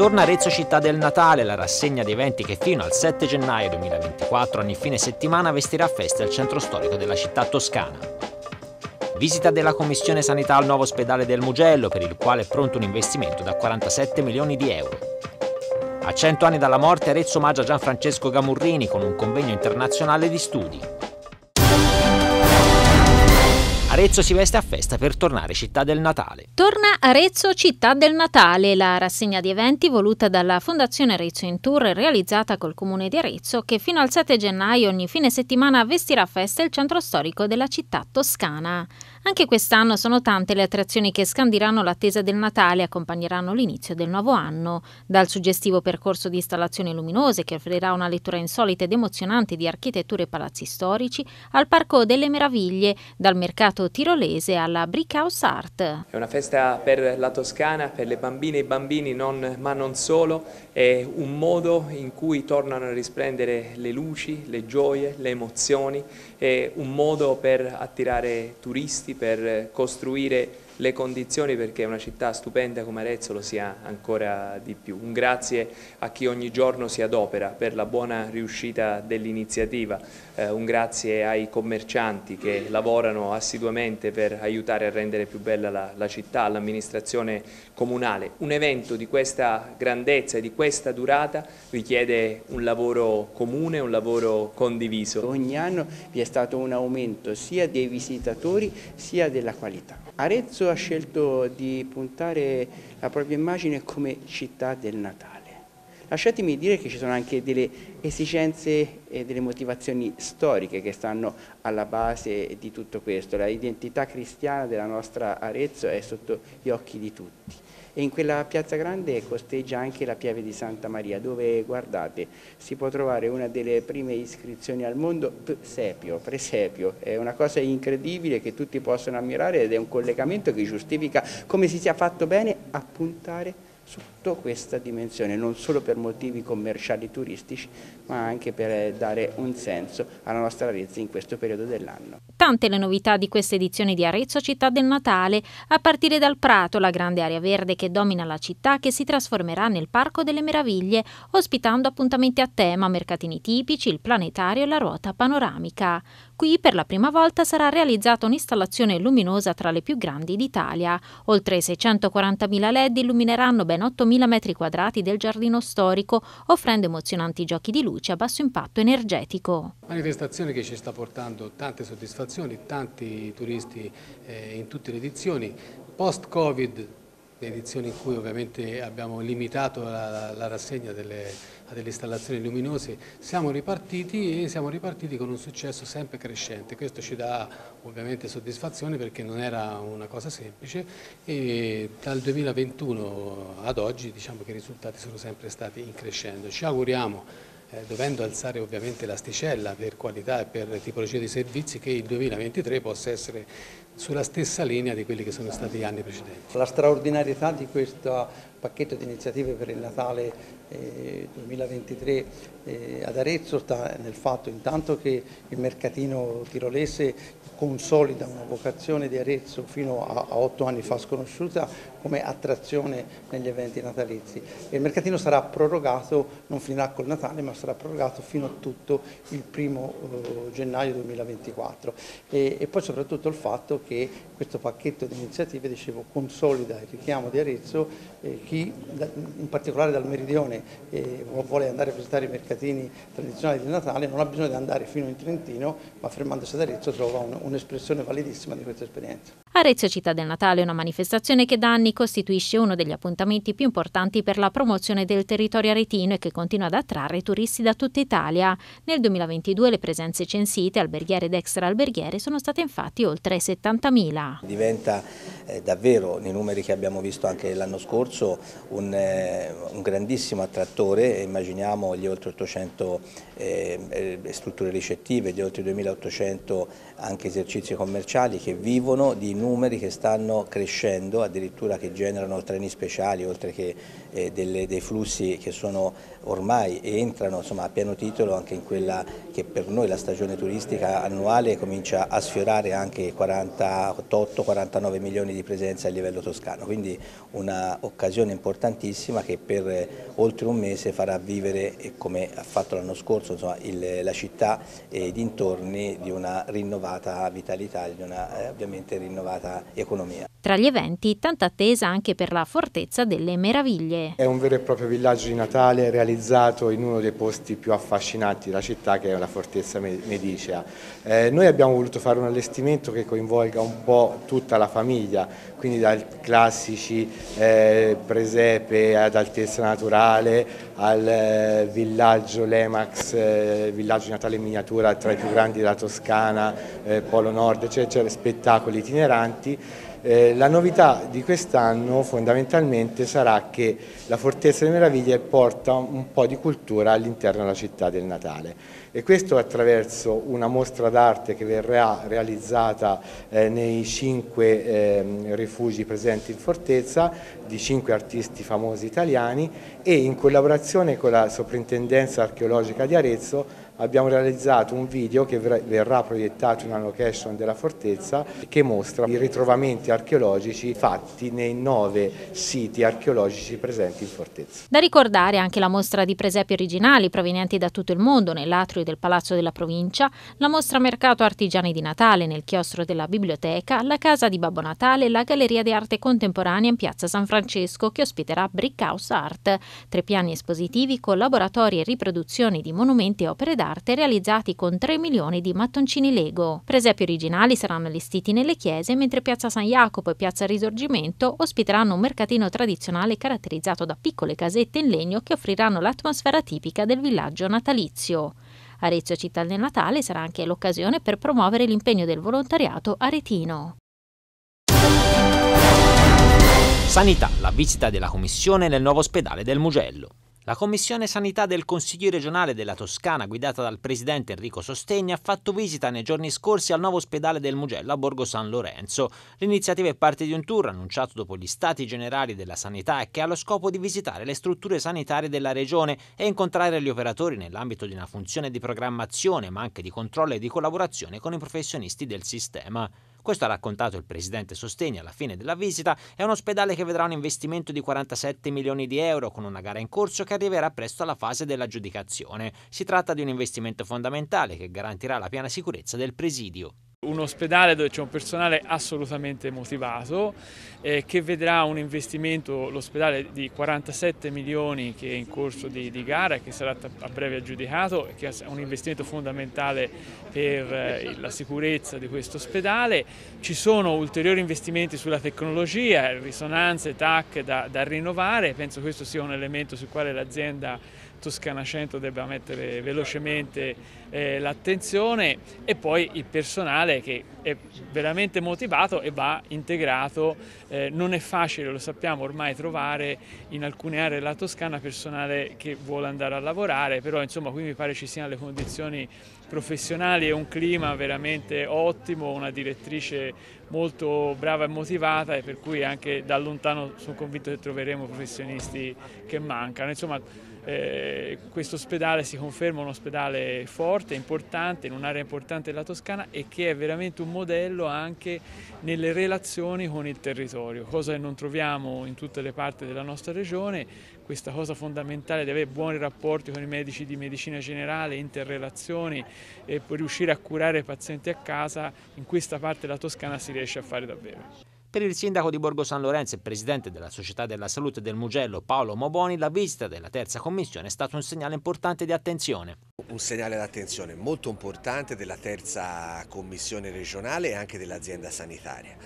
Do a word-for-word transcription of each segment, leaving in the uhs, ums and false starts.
Torna Arezzo Città del Natale, la rassegna di eventi che fino al sette gennaio duemilaventiquattro, ogni fine settimana, vestirà a festa il centro storico della città toscana. Visita della Commissione Sanità al nuovo ospedale del Mugello, per il quale è pronto un investimento da quarantasette milioni di euro. A cento anni dalla morte, Arezzo omaggia Gianfrancesco Gamurrini con un convegno internazionale di studi. Arezzo si veste a festa per tornare Città del Natale. Torna Arezzo Città del Natale, la rassegna di eventi voluta dalla Fondazione Arezzo in Tour e realizzata col Comune di Arezzo, che fino al sette gennaio ogni fine settimana vestirà a festa il centro storico della città toscana. Anche quest'anno sono tante le attrazioni che scandiranno l'attesa del Natale e accompagneranno l'inizio del nuovo anno. Dal suggestivo percorso di installazioni luminose che offrirà una lettura insolita ed emozionante di architetture e palazzi storici, al Parco delle Meraviglie, dal mercato tirolese alla Brick House Art. È una festa per la Toscana, per le bambine e i bambini, non, ma non solo. È un modo in cui tornano a risplendere le luci, le gioie, le emozioni. È un modo per attirare turisti, per costruire le condizioni perché una città stupenda come Arezzo lo sia ancora di più. Un grazie a chi ogni giorno si adopera per la buona riuscita dell'iniziativa, eh, un grazie ai commercianti che lavorano assiduamente per aiutare a rendere più bella la, la città, all'amministrazione comunale. Un evento di questa grandezza e di questa durata richiede un lavoro comune, un lavoro condiviso. Ogni anno vi è stato un aumento sia dei visitatori sia della qualità. Arezzo ha scelto di puntare la propria immagine come città del Natale. Lasciatemi dire che ci sono anche delle esigenze e delle motivazioni storiche che stanno alla base di tutto questo. La identità cristiana della nostra Arezzo è sotto gli occhi di tutti. E in quella piazza grande costeggia anche la Pieve di Santa Maria, dove, guardate, si può trovare una delle prime iscrizioni al mondo, presepio, presepio. È una cosa incredibile che tutti possono ammirare ed è un collegamento che giustifica come si sia fatto bene a puntare sotto questa dimensione, non solo per motivi commerciali turistici, ma anche per dare un senso alla nostra Arezzo in questo periodo dell'anno. Tante le novità di questa edizione di Arezzo Città del Natale, a partire dal Prato, la grande area verde che domina la città, che si trasformerà nel Parco delle Meraviglie, ospitando appuntamenti a tema, mercatini tipici, il planetario e la ruota panoramica. Qui per la prima volta sarà realizzata un'installazione luminosa tra le più grandi d'Italia. Oltre seicentoquarantamila L E D illumineranno ben ottomila metri quadrati del giardino storico, offrendo emozionanti giochi di luce a basso impatto energetico. Manifestazione che ci sta portando tante soddisfazioni, tanti turisti eh, in tutte le edizioni. Post-Covid, le edizioni in cui ovviamente abbiamo limitato la, la, la rassegna delle, a delle installazioni luminose, siamo ripartiti e siamo ripartiti con un successo sempre crescente. Questo ci dà ovviamente soddisfazione perché non era una cosa semplice e dal duemilaventuno ad oggi diciamo che i risultati sono sempre stati in crescendo. Ci auguriamo, Eh, dovendo alzare ovviamente l'asticella per qualità e per tipologia di servizi, che il duemilaventitré possa essere sulla stessa linea di quelli che sono stati gli anni precedenti. La straordinarietà di questo pacchetto di iniziative per il Natale eh, duemilaventitré eh, ad Arezzo sta nel fatto intanto che il mercatino tirolese consolida una vocazione di Arezzo fino a, a otto anni fa sconosciuta come attrazione negli eventi natalizi. E il mercatino sarà prorogato, non finirà col Natale, ma sarà prorogato fino a tutto il primo eh, gennaio duemilaventiquattro. E, e poi soprattutto il fatto che questo pacchetto di iniziative, dicevo, consolida il richiamo di Arezzo. Eh, chi in particolare dal meridione eh, vuole andare a visitare i mercatini tradizionali di Natale non ha bisogno di andare fino in Trentino, ma fermandosi ad Arezzo trova un, un'espressione validissima di questa esperienza. Arezzo Città del Natale è una manifestazione che da anni costituisce uno degli appuntamenti più importanti per la promozione del territorio aretino e che continua ad attrarre turisti da tutta Italia. Nel duemilaventidue le presenze censite, alberghiere ed extra-alberghiere, sono state infatti oltre settantamila. Diventa eh, davvero, nei numeri che abbiamo visto anche l'anno scorso, un, eh, un grandissimo attrattore. Immaginiamo gli oltre ottocento eh, strutture ricettive, gli oltre duemilaottocento anche esercizi commerciali che vivono di numeri che stanno crescendo, addirittura che generano treni speciali, oltre che eh, delle, dei flussi che sono ormai e entrano insomma, a pieno titolo anche in quella che per noi la stagione turistica annuale comincia a sfiorare anche quarantotto quarantanove milioni di presenze a livello toscano, quindi un'occasione importantissima che per eh, oltre un mese farà vivere, eh, come ha fatto l'anno scorso, insomma, il, la città e i dintorni di una rinnovata vitalità, di una eh, ovviamente rinnovata economia. Tra gli eventi, tanta attesa anche per la Fortezza delle Meraviglie. È un vero e proprio villaggio di Natale realizzato in uno dei posti più affascinanti della città, che è la Fortezza Medicea. Eh, noi abbiamo voluto fare un allestimento che coinvolga un po' tutta la famiglia, quindi dai classici eh, presepe ad altezza naturale al eh, villaggio Lemax, eh, villaggio di Natale in miniatura tra i più grandi della Toscana, eh, Polo Nord, eccetera, spettacoli itineranti. Eh, la novità di quest'anno fondamentalmente sarà che la Fortezza delle Meraviglie porta un po' di cultura all'interno della città del Natale, e questo attraverso una mostra d'arte che verrà realizzata eh, nei cinque eh, rifugi presenti in Fortezza di cinque artisti famosi italiani, e in collaborazione con la Soprintendenza Archeologica di Arezzo abbiamo realizzato un video che verrà proiettato in una location della Fortezza che mostra i ritrovamenti archeologici fatti nei nove siti archeologici presenti in Fortezza. Da ricordare anche la mostra di presepi originali provenienti da tutto il mondo nell'atrio del Palazzo della Provincia, la mostra Mercato Artigiani di Natale nel chiostro della biblioteca, la Casa di Babbo Natale e la Galleria di Arte Contemporanea in Piazza San Francesco che ospiterà Brick House Art, tre piani espositivi con laboratori e riproduzioni di monumenti e opere d'arte realizzati con tre milioni di mattoncini Lego. Presepi originali saranno allestiti nelle chiese, mentre Piazza San Jacopo e Piazza Risorgimento ospiteranno un mercatino tradizionale caratterizzato da piccole casette in legno che offriranno l'atmosfera tipica del villaggio natalizio. Arezzo Città del Natale sarà anche l'occasione per promuovere l'impegno del volontariato aretino. Sanità, la visita della Commissione nel nuovo ospedale del Mugello. La Commissione Sanità del Consiglio regionale della Toscana, guidata dal presidente Enrico Sostegni, ha fatto visita nei giorni scorsi al nuovo ospedale del Mugello a Borgo San Lorenzo. L'iniziativa è parte di un tour annunciato dopo gli Stati Generali della Sanità e che ha lo scopo di visitare le strutture sanitarie della regione e incontrare gli operatori nell'ambito di una funzione di programmazione, ma anche di controllo e di collaborazione con i professionisti del sistema. Questo ha raccontato il presidente Sostegni alla fine della visita. È un ospedale che vedrà un investimento di quarantasette milioni di euro con una gara in corso che arriverà presto alla fase dell'aggiudicazione. Si tratta di un investimento fondamentale che garantirà la piena sicurezza del presidio. Un ospedale dove c'è un personale assolutamente motivato, eh, che vedrà un investimento, l'ospedale di quarantasette milioni che è in corso di, di gara e che sarà a breve aggiudicato, che è un investimento fondamentale per eh, la sicurezza di questo ospedale. Ci sono ulteriori investimenti sulla tecnologia, risonanze, T A C da, da rinnovare. Penso questo sia un elemento sul quale l'azienda Toscana cento debba mettere velocemente eh, l'attenzione, e poi il personale che è veramente motivato e va integrato. Eh, non è facile, lo sappiamo ormai, trovare in alcune aree della Toscana personale che vuole andare a lavorare, però insomma qui mi pare ci siano le condizioni professionali e un clima veramente ottimo, una direttrice molto brava e motivata, e per cui anche da lontano sono convinto che troveremo professionisti che mancano. Insomma, Eh, questo ospedale si conferma un ospedale forte, importante, in un'area importante della Toscana, e che è veramente un modello anche nelle relazioni con il territorio, cosa che non troviamo in tutte le parti della nostra regione. Questa cosa fondamentale di avere buoni rapporti con i medici di medicina generale, interrelazioni, e poi riuscire a curare i pazienti a casa, in questa parte della Toscana si riesce a fare davvero. Per il sindaco di Borgo San Lorenzo e presidente della Società della Salute del Mugello, Paolo Moboni, la visita della terza commissione è stato un segnale importante di attenzione. Un segnale d'attenzione molto importante della terza commissione regionale e anche dell'azienda sanitaria.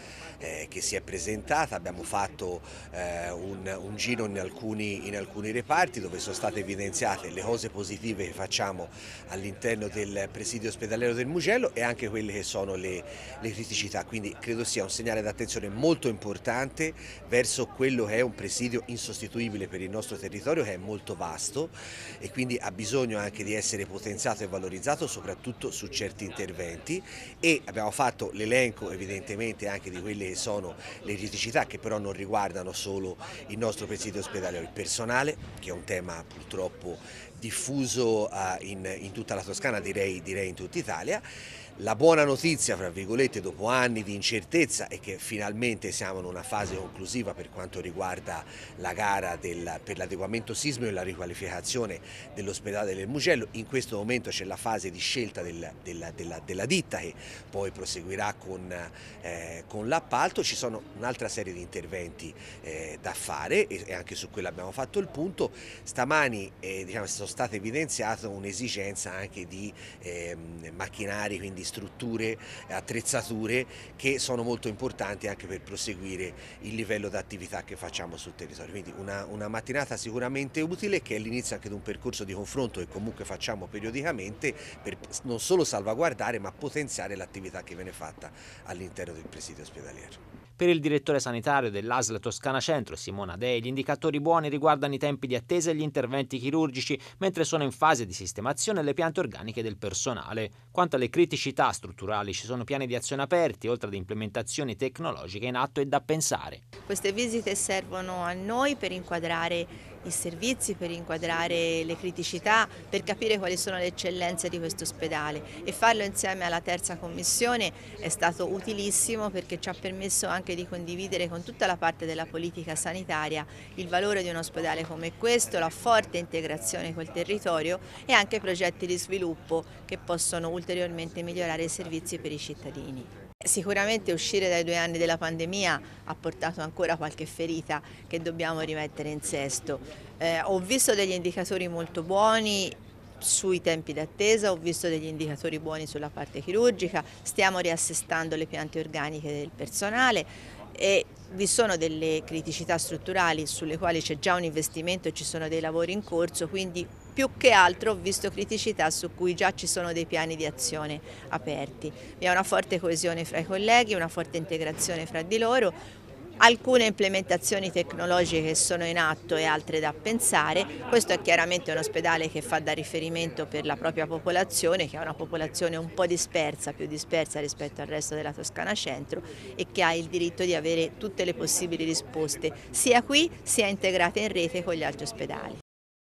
eh, che si è presentata. Abbiamo fatto eh, un, un giro in alcuni, in alcuni reparti dove sono state evidenziate le cose positive che facciamo all'interno del presidio ospedaliero del Mugello e anche quelle che sono le, le criticità, quindi credo sia un segnale d'attenzione molto importante verso quello che è un presidio insostituibile per il nostro territorio, che è molto vasto e quindi ha bisogno anche di essere potenziato e valorizzato soprattutto su certi interventi, e abbiamo fatto l'elenco evidentemente anche di quelle che sono le criticità che però non riguardano solo il nostro presidio ospedaliero, il personale, che è un tema purtroppo diffuso uh, in, in tutta la Toscana, direi, direi in tutta Italia. La buona notizia, fra virgolette, dopo anni di incertezza, è che finalmente siamo in una fase conclusiva per quanto riguarda la gara del, per l'adeguamento sismico e la riqualificazione dell'ospedale del Mugello. In questo momento c'è la fase di scelta del, della, della, della ditta che poi proseguirà con, eh, con l'appalto. Ci sono un'altra serie di interventi eh, da fare e, e anche su quello abbiamo fatto il punto. Stamani eh, diciamo, sono state evidenziate un'esigenza anche di eh, macchinari, quindi strutture, attrezzature che sono molto importanti anche per proseguire il livello di attività che facciamo sul territorio. Quindi una, una mattinata sicuramente utile, che è l'inizio anche di un percorso di confronto che comunque facciamo periodicamente per non solo salvaguardare ma potenziare l'attività che viene fatta all'interno del presidio ospedaliero. Per il direttore sanitario dell'A S L Toscana Centro, Simona Dei, gli indicatori buoni riguardano i tempi di attesa e gli interventi chirurgici, mentre sono in fase di sistemazione le piante organiche del personale. Quanto alle criticità strutturali, ci sono piani di azione aperti, oltre ad implementazioni tecnologiche in atto e da pensare. Queste visite servono a noi per inquadrare i servizi, per inquadrare le criticità, per capire quali sono le eccellenze di questo ospedale, e farlo insieme alla terza commissione è stato utilissimo perché ci ha permesso anche di condividere con tutta la parte della politica sanitaria il valore di un ospedale come questo, la forte integrazione col territorio e anche progetti di sviluppo che possono ulteriormente migliorare i servizi per i cittadini. Sicuramente uscire dai due anni della pandemia ha portato ancora qualche ferita che dobbiamo rimettere in sesto. Eh, ho visto degli indicatori molto buoni sui tempi d'attesa, ho visto degli indicatori buoni sulla parte chirurgica, stiamo riassestando le piante organiche del personale e vi sono delle criticità strutturali sulle quali c'è già un investimento e ci sono dei lavori in corso, quindi più che altro ho visto criticità su cui già ci sono dei piani di azione aperti. Vi è una forte coesione fra i colleghi, una forte integrazione fra di loro, alcune implementazioni tecnologiche che sono in atto e altre da pensare. Questo è chiaramente un ospedale che fa da riferimento per la propria popolazione, che è una popolazione un po' dispersa, più dispersa rispetto al resto della Toscana Centro, e che ha il diritto di avere tutte le possibili risposte, sia qui sia integrate in rete con gli altri ospedali.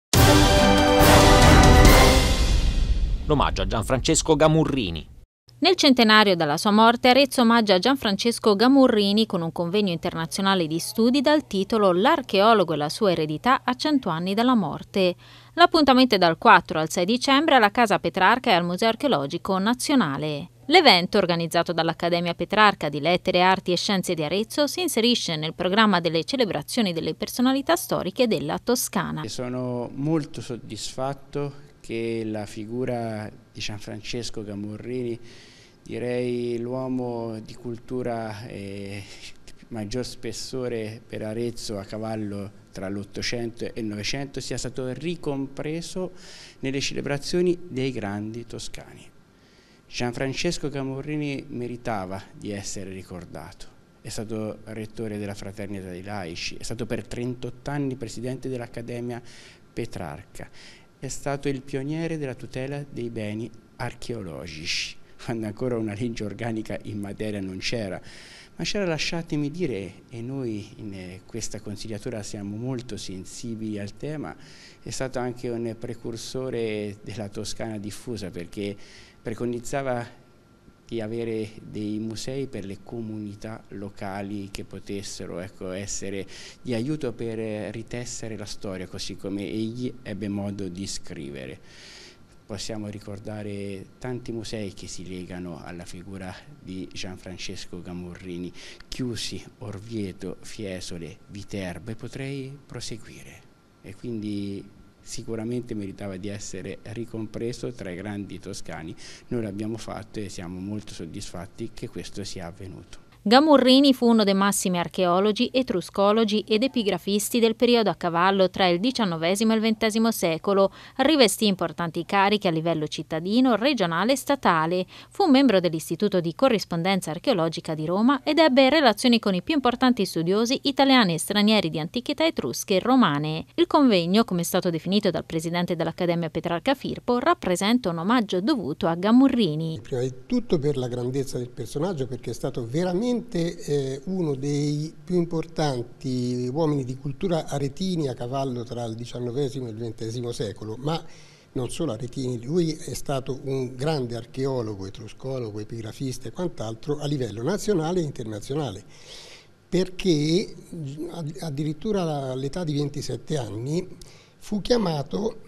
L'omaggio a Gianfrancesco Gamurrini. Nel centenario dalla sua morte, Arezzo omaggia Gianfrancesco Gamurrini con un convegno internazionale di studi dal titolo L'archeologo e la sua eredità a cento anni dalla morte. L'appuntamento è dal quattro al sei dicembre alla Casa Petrarca e al Museo Archeologico Nazionale. L'evento, organizzato dall'Accademia Petrarca di Lettere, Arti e Scienze di Arezzo, si inserisce nel programma delle celebrazioni delle personalità storiche della Toscana. Sono molto soddisfatto che la figura di Gianfrancesco Gamurrini, direi l'uomo di cultura e maggior spessore per Arezzo a cavallo tra l'Ottocento e il Novecento, sia stato ricompreso nelle celebrazioni dei grandi toscani. Gianfrancesco Gamurrini meritava di essere ricordato. È stato rettore della Fraternità dei Laici, è stato per trentotto anni presidente dell'Accademia Petrarca. È stato il pioniere della tutela dei beni archeologici, quando ancora una legge organica in materia non c'era, ma c'era, lasciatemi dire, e noi in questa consigliatura siamo molto sensibili al tema, è stato anche un precursore della Toscana diffusa, perché preconizzava di avere dei musei per le comunità locali che potessero, ecco, essere di aiuto per ritessere la storia, così come egli ebbe modo di scrivere. Possiamo ricordare tanti musei che si legano alla figura di Gianfrancesco Gamurrini: Chiusi, Orvieto, Fiesole, Viterbo, e potrei proseguire. E quindi sicuramente meritava di essere ricompreso tra i grandi toscani. Noi l'abbiamo fatto e siamo molto soddisfatti che questo sia avvenuto. Gamurrini fu uno dei massimi archeologi, etruscologi ed epigrafisti del periodo a cavallo tra il diciannovesimo e il ventesimo secolo. Rivestì importanti cariche a livello cittadino, regionale e statale. Fu membro dell'Istituto di Corrispondenza Archeologica di Roma ed ebbe relazioni con i più importanti studiosi italiani e stranieri di antichità etrusche e romane. Il convegno, come è stato definito dal presidente dell'Accademia Petrarca Firpo, rappresenta un omaggio dovuto a Gamurrini. Prima di tutto per la grandezza del personaggio, perché è stato veramente Eh, uno dei più importanti uomini di cultura aretini a cavallo tra il diciannovesimo e il ventesimo secolo, ma non solo aretini, lui è stato un grande archeologo, etruscologo, epigrafista e quant'altro a livello nazionale e internazionale, perché addirittura all'età di ventisette anni fu chiamato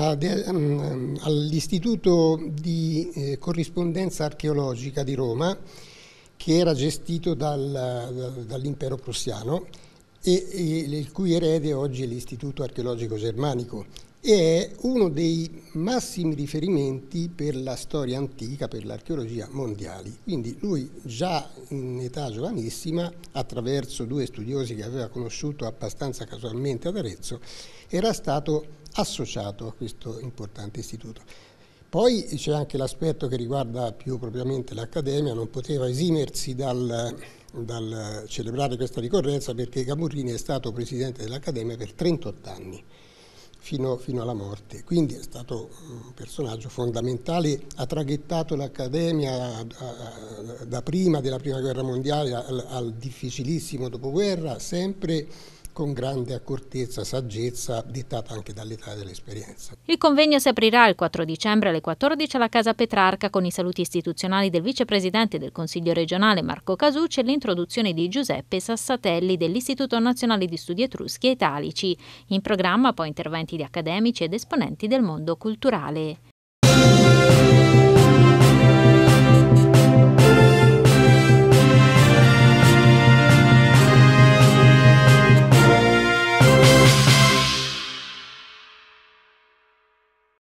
all'Istituto di eh, Corrispondenza Archeologica di Roma, che era gestito dal, dall'impero prussiano e, e il cui erede oggi è l'Istituto Archeologico Germanico, e è uno dei massimi riferimenti per la storia antica, per l'archeologia mondiali. Quindi lui già in età giovanissima, attraverso due studiosi che aveva conosciuto abbastanza casualmente ad Arezzo, era stato associato a questo importante istituto. Poi c'è anche l'aspetto che riguarda più propriamente l'Accademia, non poteva esimersi dal, dal celebrare questa ricorrenza, perché Gamurrini è stato presidente dell'Accademia per trentotto anni, fino, fino alla morte. Quindi è stato un personaggio fondamentale, ha traghettato l'Accademia da prima della Prima Guerra Mondiale al, al difficilissimo dopoguerra, sempre con grande accortezza, saggezza, dettata anche dall'età e dell'esperienza. Il convegno si aprirà il quattro dicembre alle quattordici alla Casa Petrarca con i saluti istituzionali del vicepresidente del Consiglio regionale Marco Casucci e l'introduzione di Giuseppe Sassatelli dell'Istituto Nazionale di Studi Etruschi e Italici. In programma poi interventi di accademici ed esponenti del mondo culturale.